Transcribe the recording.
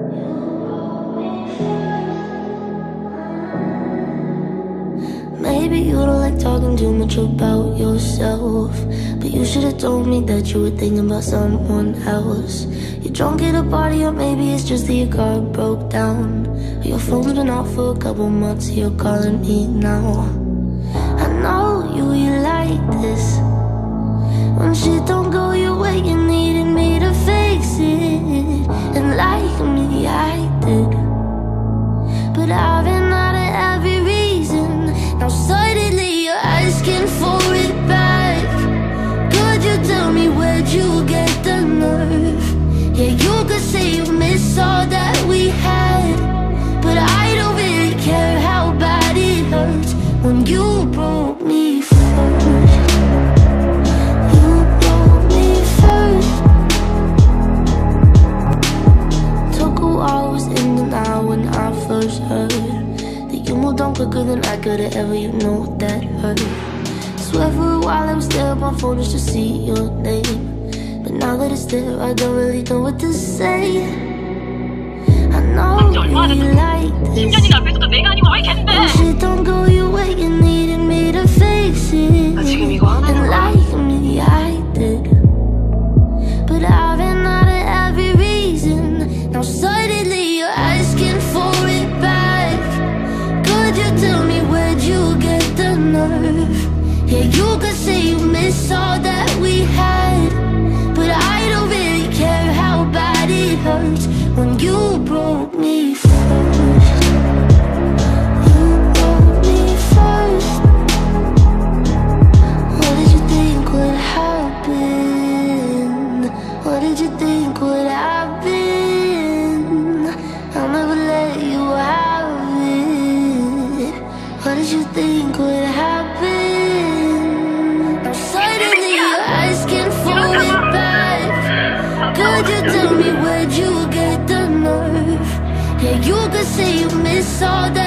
Maybe you don't like talking too much about yourself, but you should've told me that you were thinking about someone else. You're drunk at a party, or maybe it's just that your car broke down, or your phone's been off for a couple months, you're calling me now. I know you like this. When shit don't go your way, you needed me to fix it. And like me, I did, but I've been out of every reason. Now suddenly you're asking for it back. Could you tell me where'd you get the nerve? Yeah, you could say you miss all that we had, but I don't really care how bad it hurts when you broke me first. You broke me first. Took a while, I was in denial when I first heard that you moved on quicker than I could've ever, you know that hurt. Swear for a while I would stare at my phone just to see your name, but now that it's there, I don't really know what to say. I know you like this. When shit don't go your way, you needed me to fix it. And like me, I did, but I've been out of every reason. Now suddenly you're asking for it back. Could you tell me where'd you get the nerve? Yeah, you could say you miss all that we had, but I don't really care how bad it hurts when you broke me first. You broke me first. What did you think would happen? What did you think would happen? I'll never let you have it. What did you think would happen? Now suddenly you're asking for it back. Could you tell me where'd you get the nerve? Yeah, you could say you miss all